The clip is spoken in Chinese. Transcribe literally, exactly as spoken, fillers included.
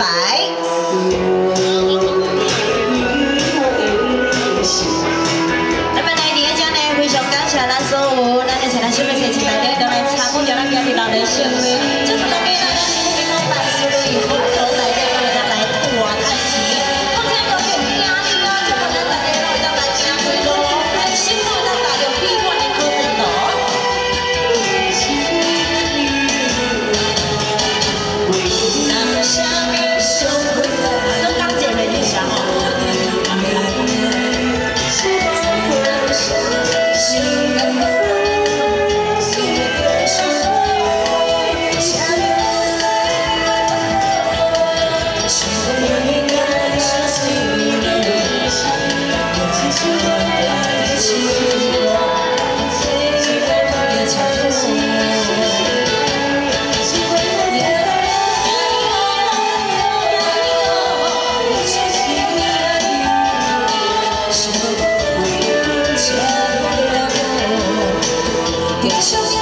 百。那么来第二奖呢，非常感谢咱所有咱的前来小妹先前来底都来参与着咱今日老人盛会，这是咱给咱新民工办事的活动内底，我们来拓探钱。我听到有听啊，就可能大家都会来听几个，辛苦咱大家变换的过程咯。 小